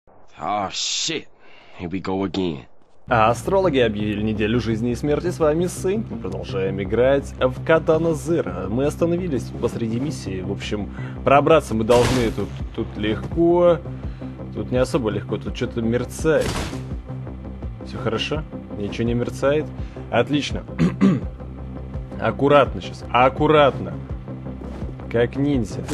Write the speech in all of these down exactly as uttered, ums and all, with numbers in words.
Oh shit. Here we go again. А астрологи объявили неделю жизни и смерти. С вами Сын. Мы продолжаем играть в Катана Зеро. Мы остановились посреди миссии. В общем, пробраться мы должны. Тут, тут легко. Тут не особо легко. Тут что-то мерцает. Все хорошо? Ничего не мерцает? Отлично. Аккуратно сейчас. Аккуратно. Как ниндзя.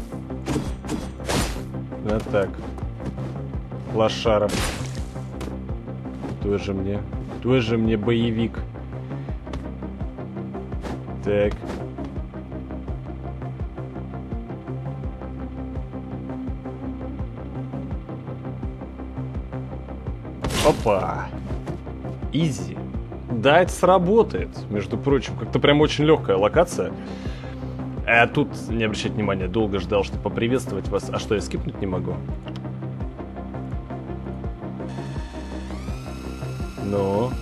Вот так. Лошара. Тоже мне. Тоже мне боевик. Так. Опа. Изи. Да, это сработает. Между прочим, как-то прям очень легкая локация. А тут, не обращайте внимания, долго ждал, чтобы поприветствовать вас. А что, я скипнуть не могу? Ну.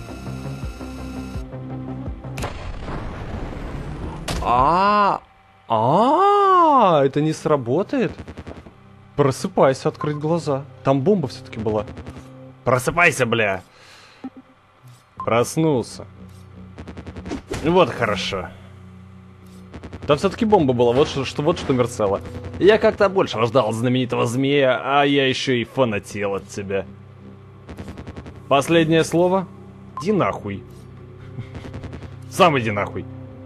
А, а, это не сработает? Просыпайся, открыть глаза. Там бомба все-таки была. Просыпайся, бля. Проснулся. Вот хорошо. Там все-таки бомба была, вот что, что, вот что мерцало. Я как-то больше ждал знаменитого змея, а я еще и фанател от тебя. Последнее слово? Иди нахуй. Сам иди нахуй.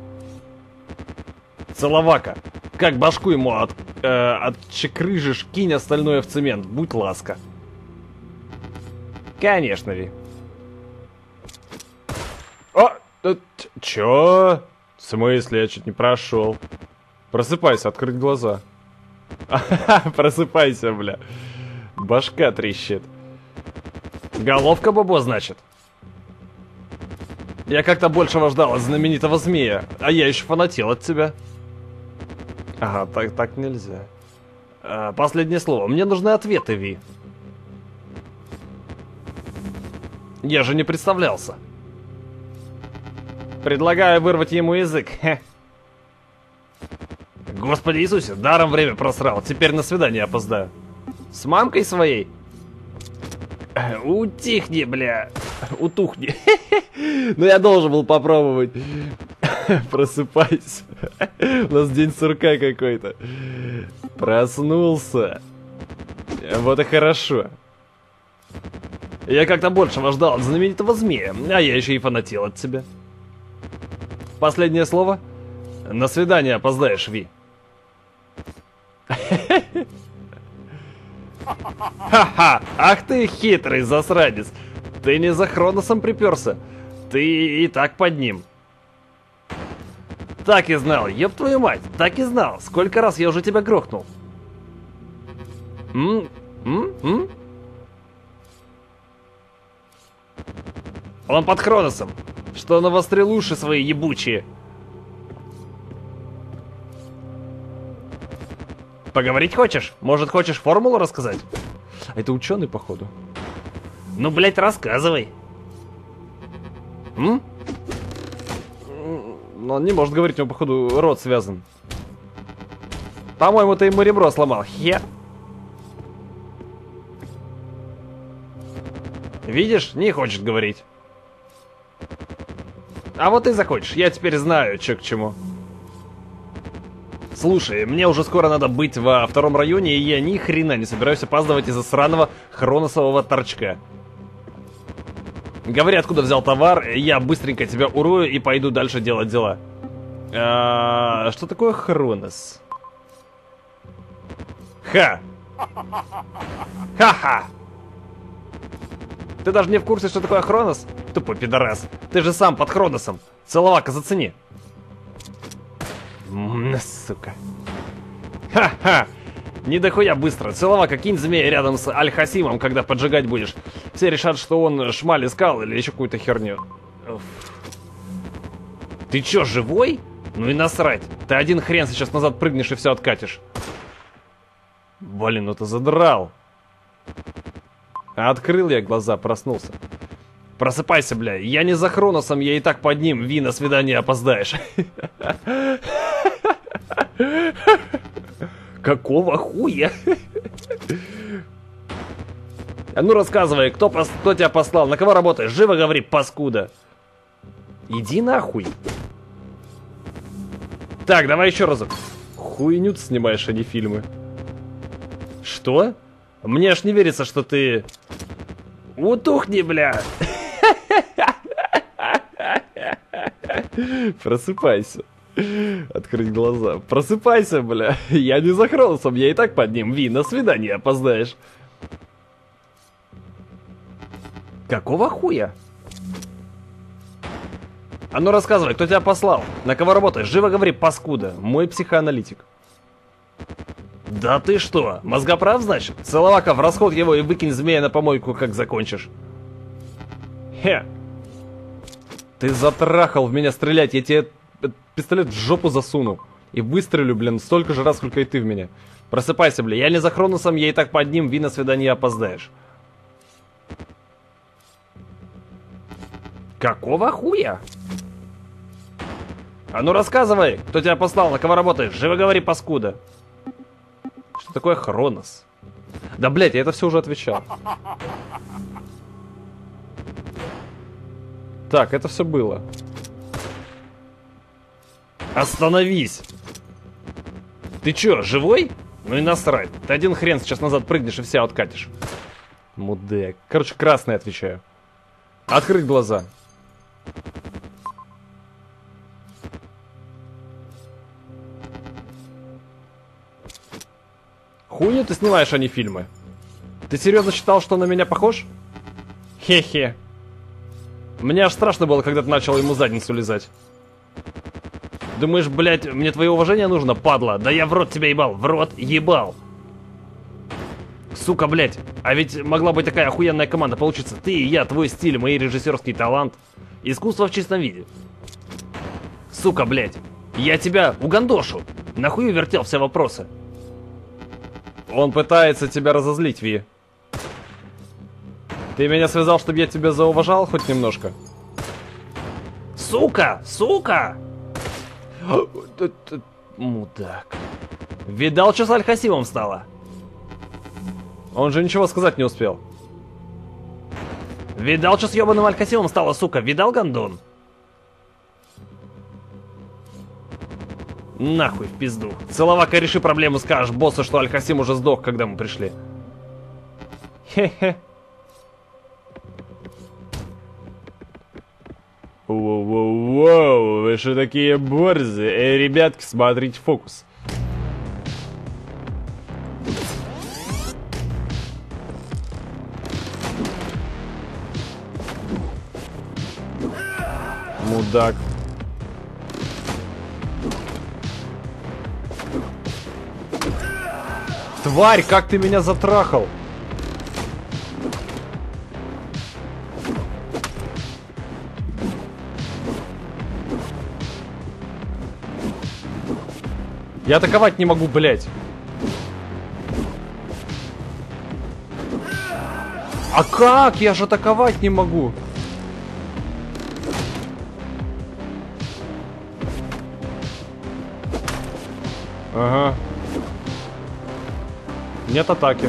Целовака. Как башку ему от, э, отчекрыжишь, кинь остальное в цемент. Будь ласка. Конечно, Ви. О! Э, чё? В смысле? Я чуть не прошел. Просыпайся, открыть глаза. Просыпайся, бля. Башка трещит. Головка Бобо, значит. Я как-то большего ждал от знаменитого змея, а я еще фанател от тебя. Ага, так, так нельзя. А, последнее слово. Мне нужны ответы, Ви. Я же не представлялся. Предлагаю вырвать ему язык. Хе. Господи Иисусе, даром время просрал. Теперь на свидание опоздаю. С мамкой своей? Утихни, бля. Утухни. Ну я должен был попробовать. Просыпайся. У нас день сурка какой-то. Проснулся. Вот и хорошо. Я как-то больше ждал от знаменитого змея, а я еще и фанател от тебя. Последнее слово? На свидание опоздаешь, Ви. Ха-ха! Ах ты хитрый засранец! Ты не за Хроносом приперся. Ты и так под ним. Так и знал, ёб твою мать, так и знал. Сколько раз я уже тебя грохнул. М? М? М? Он под Хроносом. Что навострил уши свои ебучие. Поговорить хочешь? Может, хочешь формулу рассказать? Это ученый, походу. Ну, блять, рассказывай. М? Но он не может говорить, у него, походу, рот связан. По-моему, ты ему ребро сломал. Хер. Видишь, не хочет говорить. А вот ты захочешь. Я теперь знаю, что к чему. Слушай, мне уже скоро надо быть во втором районе, и я ни хрена не собираюсь опаздывать из-за сраного хроносового торчка. Говори, откуда взял товар, я быстренько тебя урою и пойду дальше делать дела. А, что такое Хронос? Ха! Ха-ха! Ты даже не в курсе, что такое Хронос? Тупой пидорас. Ты же сам под Хроносом. Целовака, зацени. М-м, сука. Ха-ха! Не дохуя быстро. Целовака, кинь змея рядом с Аль-Хасимом, когда поджигать будешь. Все решат, что он шмаль искал или еще какую-то херню. Уф. Ты чё, живой? Ну и насрать. Ты один хрен сейчас назад прыгнешь и все откатишь. Блин, ну ты задрал. Открыл я глаза, проснулся. Просыпайся, бля. Я не за Хроносом, я и так под ним. Ви, на свидание опоздаешь. Какого хуя? А ну рассказывай, кто, пос... кто тебя послал, на кого работаешь? Живо говори, паскуда. Иди нахуй. Так, давай еще разок. Хуйню ты снимаешь, а не фильмы. Что? Мне аж не верится, что ты... Утухни, бля. Просыпайся. Открыть глаза. Просыпайся, бля. Я не за Хроносом, я и так под ним. Ви, на свидание опоздаешь. Какого хуя? А ну рассказывай, кто тебя послал? На кого работаешь? Живо говори, паскуда. Мой психоаналитик. Да ты что? Мозгоправ, значит? Целоваков, расход его и выкинь змея на помойку, как закончишь. Хе. Ты затрахал в меня стрелять, я тебе пистолет в жопу засуну. И выстрелю, блин, столько же раз, сколько и ты в меня. Просыпайся, блин, я не за Хроносом, я и так под ним, Ви, на свидание опоздаешь. Какого хуя? А ну рассказывай, кто тебя послал, на кого работаешь? Живо говори, паскуда. Что такое Хронос? Да, блять, я это все уже отвечал. Так, это все было. Остановись! Ты чё, живой? Ну и насрать. Ты один хрен сейчас назад прыгнешь и все откатишь. Мудак. Короче, красный отвечаю. Открыть глаза. Хуйню ты снимаешь, а не фильмы. Ты серьезно считал, что на меня похож? Хе-хе. Мне аж страшно было, когда ты начал ему задницу лизать. Думаешь, блядь, мне твое уважение нужно, падла? Да я в рот тебя ебал, в рот ебал. Сука, блядь, а ведь могла быть такая охуенная команда получиться. Ты и я, твой стиль, мой режиссерский талант. Искусство в чистом виде. Сука, блядь, я тебя угандошу. Нахуй вертел все вопросы. Он пытается тебя разозлить, Ви. Ты меня связал, чтобы я тебя зауважал хоть немножко? Сука! Сука! Мудак. Видал, что с Аль-Хасимом стало? Он же ничего сказать не успел. Видал, что с ебаным Аль-Хасимом стало, сука? Видал, гандон? Нахуй в пизду. Целовака, реши проблему, скажешь боссу, что Аль-Хасим уже сдох, когда мы пришли. Хе-хе. Воу-воу-воу, вы что такие борзы? Эй, ребятки, смотрите фокус. Мудак. Тварь, как ты меня затрахал? Я атаковать не могу, блядь. А как? Я же атаковать не могу. Ага. Нет атаки.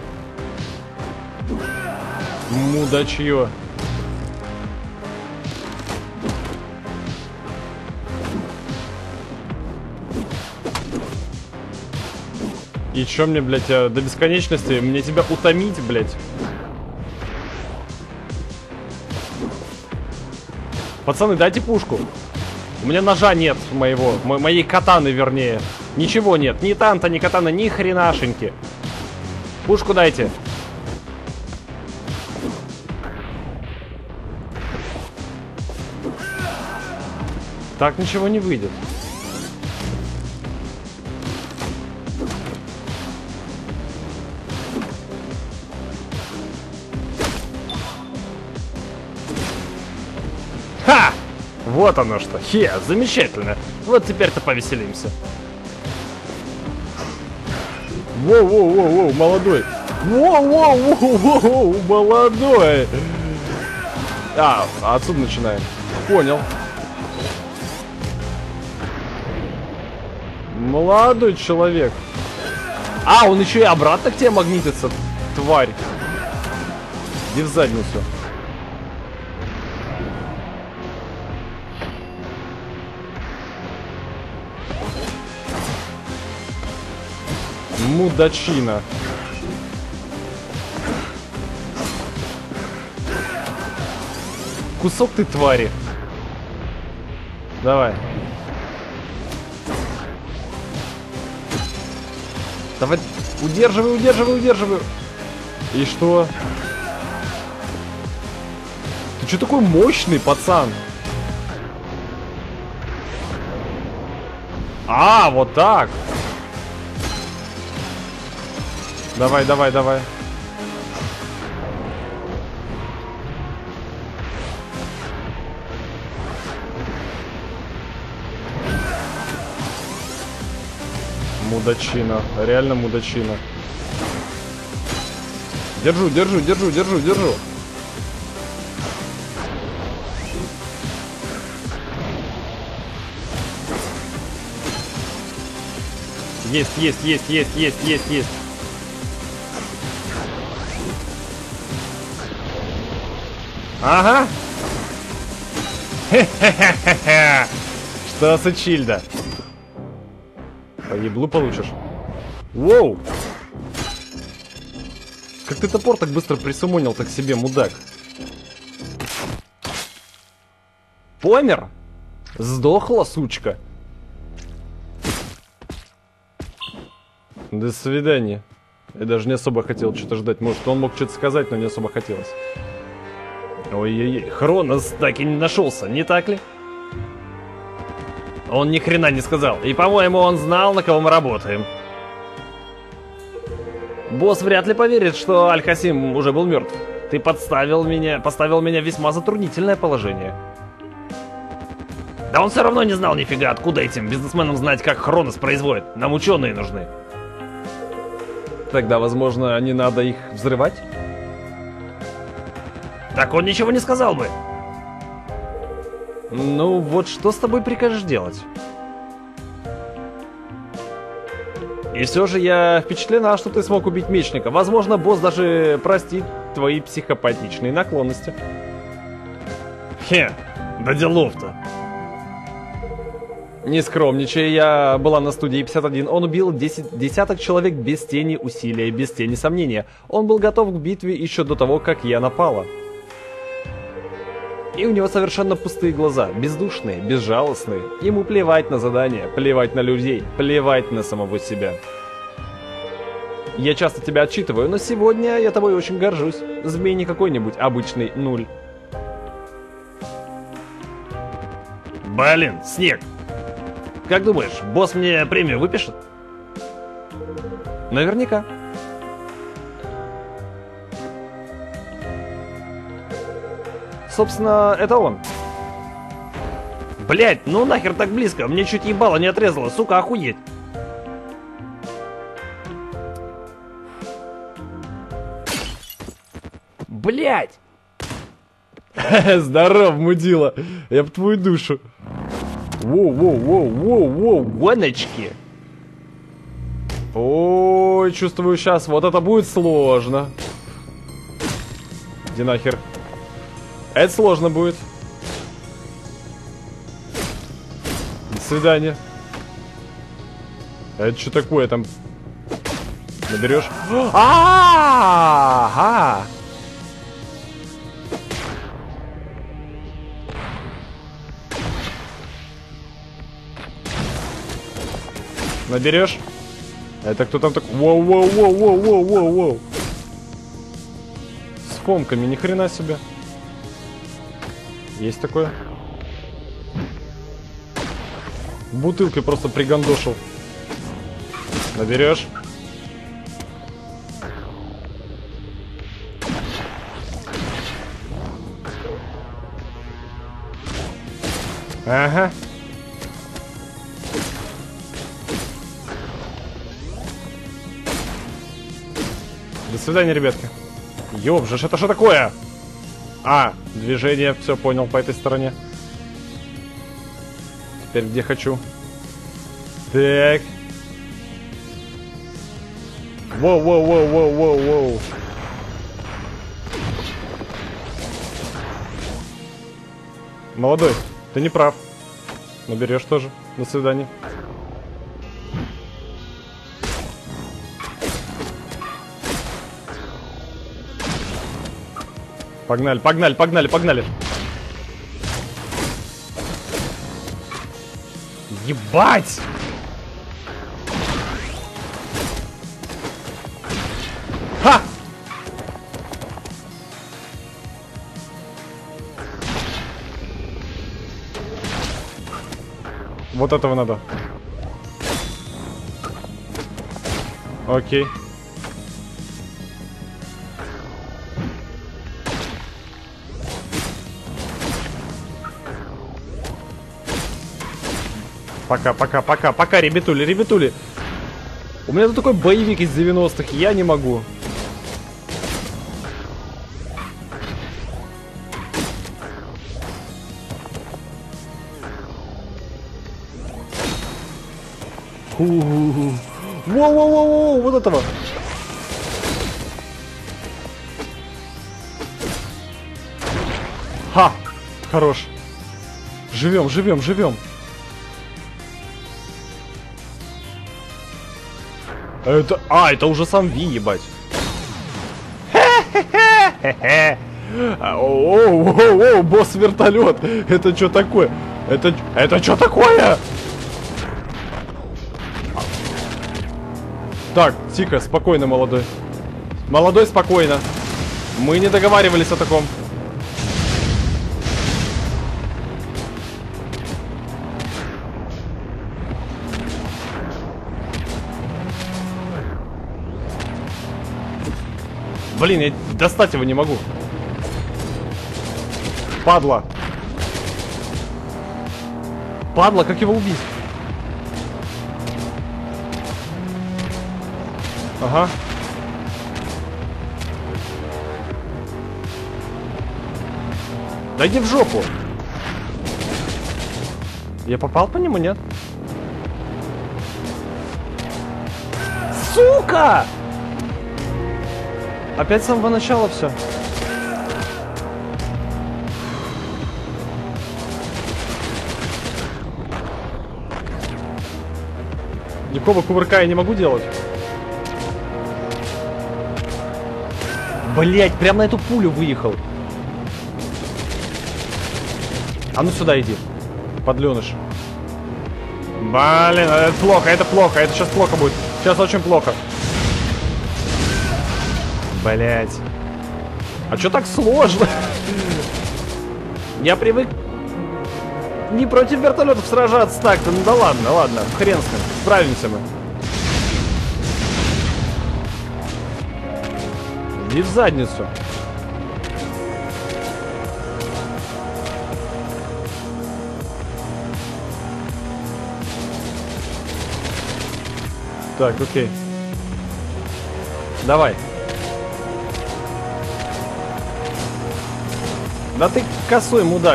Мудачье. И чё мне, блядь, до бесконечности? Мне тебя утомить, блядь? Пацаны, дайте пушку. У меня ножа нет моего, мо моей катаны, вернее. Ничего нет, ни танта, ни катана, ни хренашеньки. Пушку дайте. Так ничего не выйдет. Ха! Вот оно что. Хе, замечательно. Вот теперь-то повеселимся. Воу-воу-воу-воу, молодой. Воу-воу-воу-воу, молодой. А, отсюда начинаем. Понял. Молодой человек. А, он еще и обратно к тебе магнитится, тварь. Иди в задницу. Мудачина. Кусок ты твари. Давай. Давай, удерживай, удерживай, удерживай. И что? Ты что такой мощный, пацан? А, вот так. Давай, давай, давай. Мудачина, реально мудачина. Держу, держу, держу, держу, держу. Есть, есть, есть, есть, есть, есть, есть. Ага. Хе-хе-хе-хе. Что за чильда? По еблу получишь. Воу! Как ты топор так быстро присумонил так себе, мудак? Помер? Сдохла, сучка. До свидания. Я даже не особо хотел что-то ждать. Может, он мог что-то сказать, но не особо хотелось. Ой-ой-ой, Хронос так и не нашелся, не так ли? Он ни хрена не сказал. И, по-моему, он знал, на кого мы работаем. Босс вряд ли поверит, что Аль-Хасим уже был мертв. Ты подставил меня, поставил меня в весьма затруднительное положение. Да он все равно не знал нифига, откуда этим бизнесменам знать, как Хронос производит. Нам ученые нужны. Тогда, возможно, не надо их взрывать? Так он ничего не сказал бы. Ну вот что с тобой прикажешь делать? И все же я впечатлена, что ты смог убить мечника. Возможно, босс даже простит твои психопатичные наклонности. Хе, да делов-то. Не скромничай, я была на студии пятьдесят один. Он убил десять, десяток человек без тени усилия, без тени сомнения. Он был готов к битве еще до того, как я напала. И у него совершенно пустые глаза, бездушные, безжалостные. Ему плевать на задания, плевать на людей, плевать на самого себя. Я часто тебя отчитываю, но сегодня я тобой очень горжусь. Змей не какой-нибудь обычный нуль. Блин, Снег. Как думаешь, босс мне премию выпишет? Наверняка. Собственно, это он. Блять, ну нахер так близко. Мне чуть ебало не отрезало, сука, охуеть. Блять. Здоров, мудила. Я б твою душу. Воу-воу-воу-воу-воу, гоночки. Ой, чувствую сейчас, вот это будет сложно. Иди нахер. Это сложно будет. До свидания. А это что такое там? Наберешь? А-а-а! Наберешь? Это кто там так? Воу-воу-воу-воу-воу-воу-воу. С фомками, ни хрена себе. Есть такое? Бутылкой просто пригандошил. Наберешь? Ага. До свидания, ребятки. Ёбжешь, это что такое? А, движение, все понял, по этой стороне. Теперь где хочу. Так. Воу-воу-воу-воу-воу-воу. Молодой, ты не прав. Наберешь тоже. До свидания. Погнали, погнали, погнали, погнали. Ебать! Ха! Вот этого надо. Окей. Пока, пока, пока, пока, ребятули, ребятули. У меня тут такой боевик из девяностых, я не могу. Воу-воу-воу-воу, вот этого. Ха, хорош. Живем, живем, живем. Это... А, это уже сам Ви, ебать. Хе-хе-хе. Оу-оу-оу, босс-вертолет. Это что такое? Это... Это что такое? Так, тихо, спокойно, молодой. Молодой, спокойно. Мы не договаривались о таком. Блин, я достать его не могу. Падла. Падла, как его убить? Ага. Да иди в жопу. Я попал по нему, нет? Сука! Опять с самого начала все. Никакого кувырка я не могу делать. Блять, прям на эту пулю выехал. А ну сюда иди, подленыш. Блин, это плохо, это плохо, это сейчас плохо будет. Сейчас очень плохо. Блять. А чё так сложно? Я привык не против вертолетов сражаться так-то. Ну да ладно, ладно, хрен с ним. Справимся мы. Иди в задницу. Так, окей. Давай. Да ты косой мудак.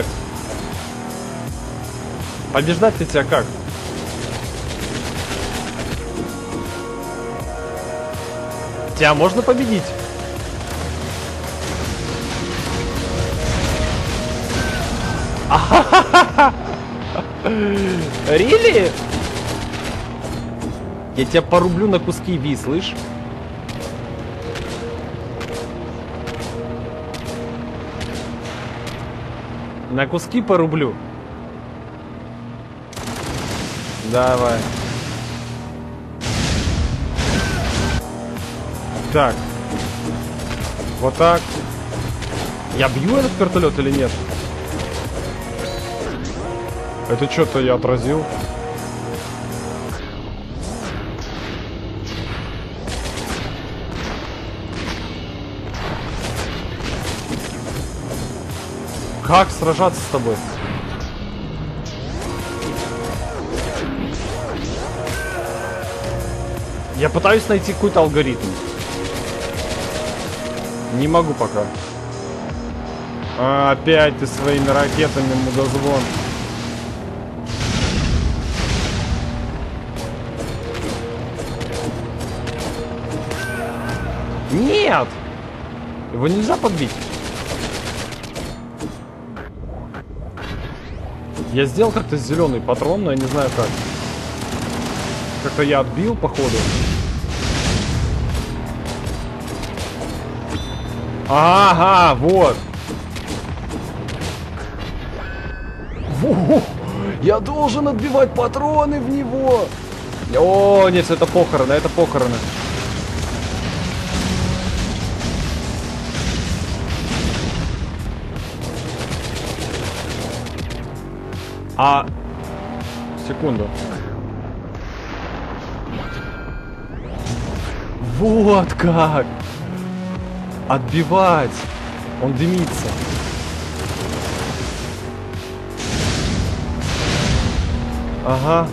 Побеждать-то тебя как? Тебя можно победить? Really? Я тебя порублю на куски, Ви, слышь? На куски порублю. Давай. Так. Вот так. Я бью этот вертолет или нет? Это что-то я отразил. Как сражаться с тобой? Я пытаюсь найти какой-то алгоритм. Не могу пока. А, опять ты своими ракетами, мудозвон. Нет! Его нельзя подбить. Я сделал как-то зеленый патрон, но я не знаю как. Как-то я отбил, походу. Ага, вот. Во, я должен отбивать патроны в него. О, нет, это похороны, это похороны. А... Секунду. Вот как! Отбивать! Он дымится. Ага.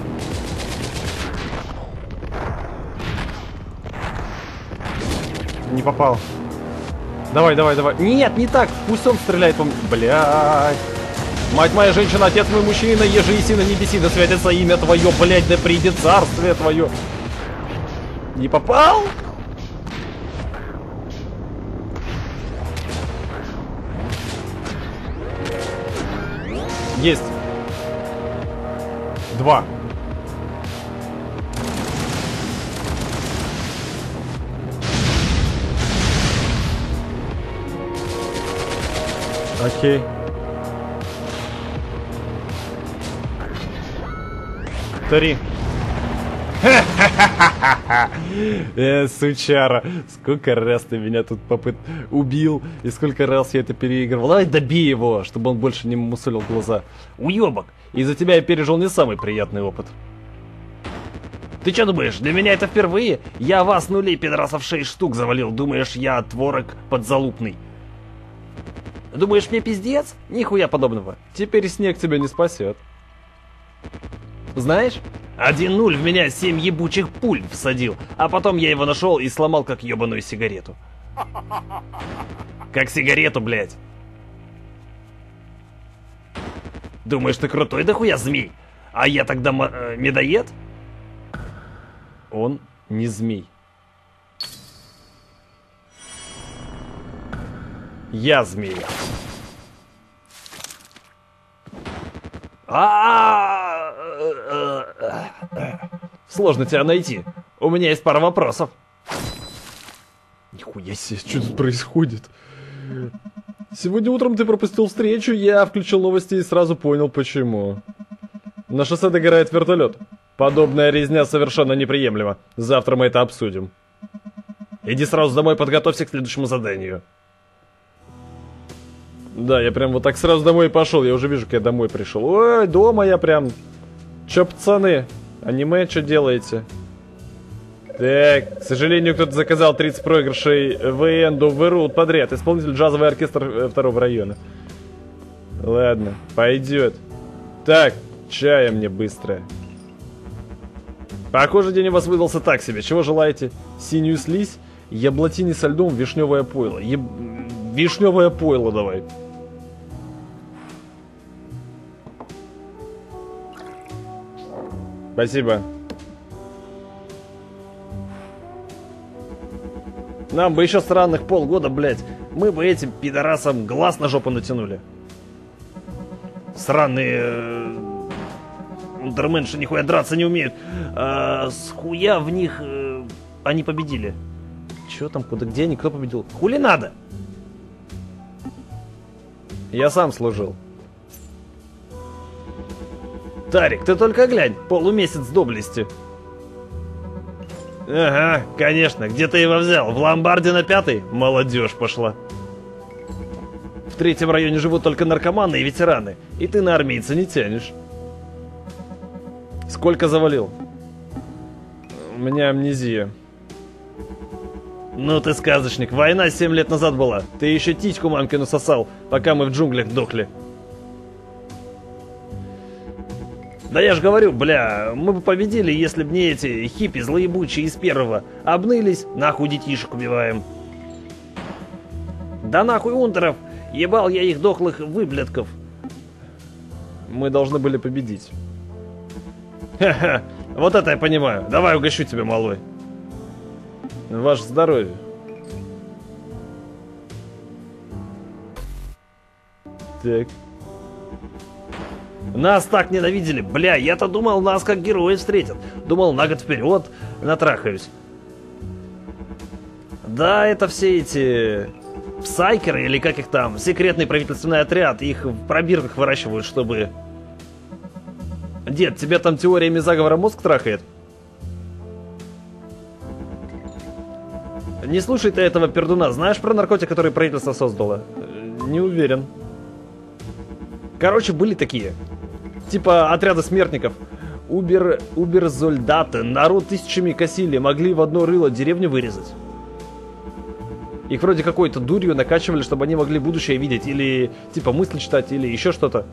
Не попал. Давай, давай, давай. Нет, не так. Пусть он стреляет по мне. Блядь. Мать моя женщина, отец мой мужчина, еже и сына небеси, да святится имя твое, блядь, да придет царствие твое. Не попал? Есть. Два. Окей. Три. Э, сучара. Сколько раз ты меня тут попыт убил, и сколько раз я это переигрывал. Давай добей его, чтобы он больше не мусолил глаза. Уебок. Из-за тебя я пережил не самый приятный опыт. Ты что думаешь, для меня это впервые? Я вас нулей пидорасов шесть штук завалил. Думаешь, я творог подзалупный? Думаешь, мне пиздец? Нихуя подобного. Теперь снег тебя не спасет. Знаешь, один нуль в меня семь ебучих пуль всадил, а потом я его нашел и сломал как ебаную сигарету. Как сигарету, блядь. Думаешь, ты крутой дохуя змей? А я тогда э, медоед? Он не змей. Я змей. А, сложно тебя найти. У меня есть пара вопросов. Нихуя себе, что тут происходит? Сегодня утром ты пропустил встречу, я включил новости и сразу понял почему. На шоссе догорает вертолет. Подобная резня совершенно неприемлема. Завтра мы это обсудим. Иди сразу домой, подготовься к следующему заданию. Да, я прям вот так сразу домой и пошел. Я уже вижу, как я домой пришел. Ой, дома я прям. Че, пацаны? Аниме, что делаете? Так, к сожалению, кто-то заказал тридцать проигрышей ВН до ВРУ подряд. Исполнитель джазовый оркестр второго района. Ладно, пойдет. Так, чая мне быстро. Похоже, день у вас выдался так себе. Чего желаете? Синюю слизь, яблотини со льдом, вишневое пойло. Еб... Вишневое пойло давай. Спасибо. Нам бы еще странных полгода, блядь. Мы бы этим пидорасам глаз на жопу натянули. Сраные... Унтерменши нихуя драться не умеют. А, с хуя в них... Э, они победили. Че там, куда, где они, кто победил? Хули надо? Я сам служил. Тарик, ты только глянь, полумесяц доблести. Ага, конечно, где ты его взял? В ломбарде на пятой? Молодежь пошла. В третьем районе живут только наркоманы и ветераны, и ты на армейца не тянешь. Сколько завалил? У меня амнезия. Ну ты сказочник, война семь лет назад была. Ты еще титьку мамкину сосал, пока мы в джунглях дохли. Да я ж говорю, бля, мы бы победили, если б не эти хиппи злоебучие из первого. Обнылись, нахуй детишек убиваем. Да нахуй унтеров, ебал я их дохлых выблядков. Мы должны были победить. Ха-ха, вот это я понимаю. Давай угощу тебя, малой. Ваше здоровье. Так. Нас так ненавидели. Бля, я-то думал, нас как героев встретят. Думал, на год вперед натрахаюсь. Да, это все эти... Псайкеры, или как их там, секретный правительственный отряд. Их в пробирках выращивают, чтобы... Дед, тебя там теориями заговора мозг трахает? Не слушай ты этого пердуна. Знаешь про наркотик, который правительство создало? Не уверен. Короче, были такие. Типа отряда смертников. Убер... Уберзольдаты. Народ тысячами косили. Могли в одно рыло деревню вырезать. Их вроде какой-то дурью накачивали, чтобы они могли будущее видеть. Или типа мысли читать, или еще что-то.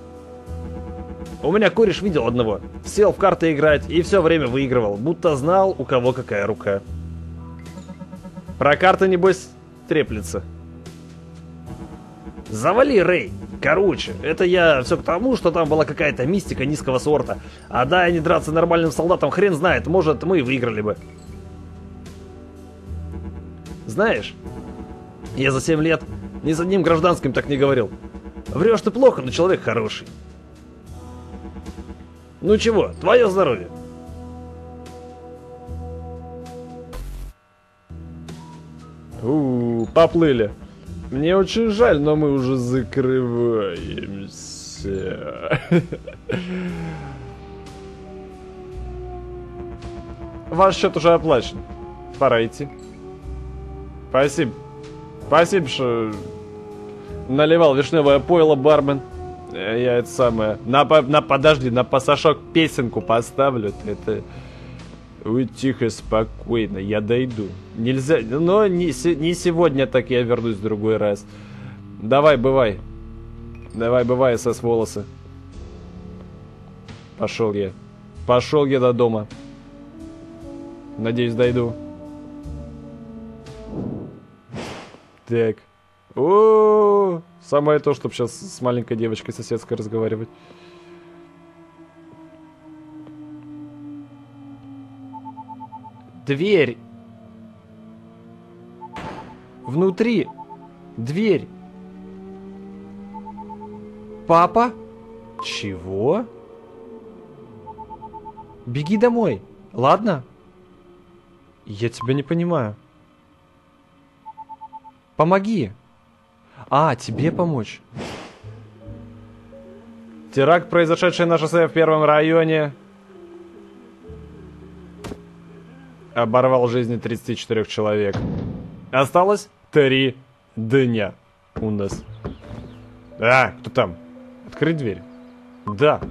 У меня кореш видел одного. Сел в карты играть и все время выигрывал. Будто знал, у кого какая рука. Про карты, небось, треплется. Завали, Рэй. Короче, это я все к тому, что там была какая-то мистика низкого сорта. А да, не драться нормальным солдатам, хрен знает, может, мы и выиграли бы. Знаешь, я за семь лет ни с одним гражданским так не говорил. Врешь ты плохо, но человек хороший. Ну чего, твое здоровье. У-у-у, поплыли. Мне очень жаль, но мы уже закрываемся. Ваш счет уже оплачен. Пора идти. Спасибо. Спасибо, что наливал вишневое пойло, бармен. Я это самое... На, на, подожди, на пасашок песенку поставлю. Это... Ой, тихо, спокойно, я дойду. Нельзя... Но не, не сегодня, так я вернусь в другой раз. Давай, бывай. Давай, бывай, эс эс волосы. Пошел я. Пошел я до дома. Надеюсь, дойду. Так. О-о-о! Самое то, чтобы сейчас с маленькой девочкой соседской разговаривать. Дверь. Внутри. Дверь. Папа? Чего? Беги домой. Ладно? Я тебя не понимаю. Помоги. А, тебе помочь. Теракт, произошедший на шоссе в первом районе, оборвал жизни тридцати четырёх человек. Осталось три дня у нас. А, кто там? Открыть дверь. Да.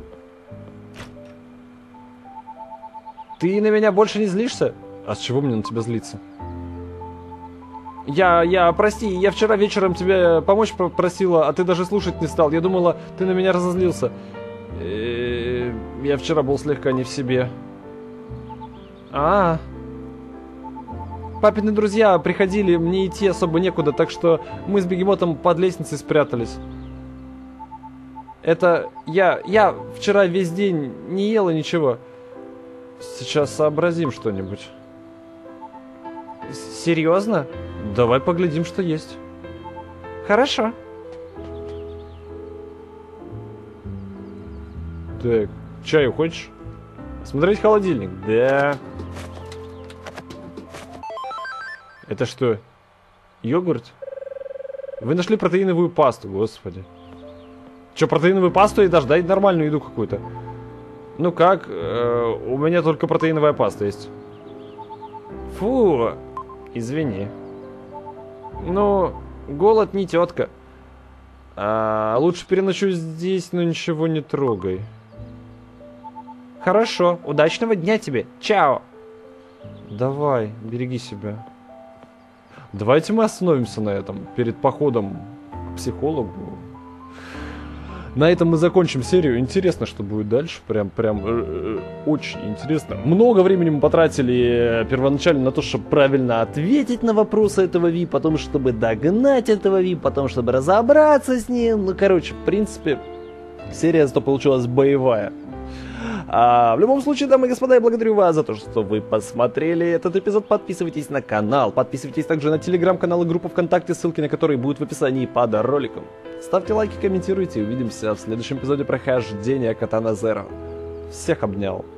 Ты на меня больше не злишься? А с чего мне на тебя злиться? Я, я, прости, я вчера вечером тебе помочь просила, а ты даже слушать не стал. Я думала, ты на меня разозлился. Я вчера был слегка не в себе. А, папины друзья приходили, мне идти особо некуда, так что мы с бегемотом под лестницей спрятались. Это я, я вчера весь день не ела ничего. Сейчас сообразим что-нибудь. Серьезно? Давай поглядим, что есть. Хорошо. Так, чаю хочешь? Смотреть холодильник? Да. Это что? Йогурт? Вы нашли протеиновую пасту, господи. Че, протеиновую пасту и даже дай нормальную еду какую-то. Ну как? Э, у меня только протеиновая паста есть. Фу, извини. Ну, голод не тетка. А, лучше переночую здесь, но ничего не трогай. Хорошо, удачного дня тебе. Чао. Давай, береги себя. Давайте мы остановимся на этом перед походом к психологу. На этом мы закончим серию. Интересно, что будет дальше. Прям, прям э, очень интересно. Много времени мы потратили первоначально на то, чтобы правильно ответить на вопросы этого Ви, потом, чтобы догнать этого Ви, потом, чтобы разобраться с ним. Ну, короче, в принципе, серия зато получилась боевая. А, в любом случае, дамы и господа, я благодарю вас за то, что вы посмотрели этот эпизод. Подписывайтесь на канал, подписывайтесь также на телеграм-канал и группу ВКонтакте, ссылки на которые будут в описании под роликом. Ставьте лайки, комментируйте, увидимся в следующем эпизоде прохождения Катана Зеро. Всех обнял.